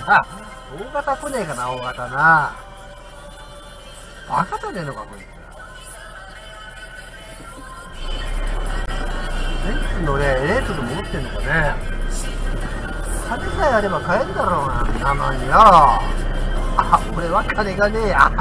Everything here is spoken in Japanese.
大型来ねえかな、大型な。バカじゃねえのか、こいつ。ベンツのね、エレートで戻ってんのかね。金さえあれば買えんだろうな、なのによ。あ、俺は金がねえや。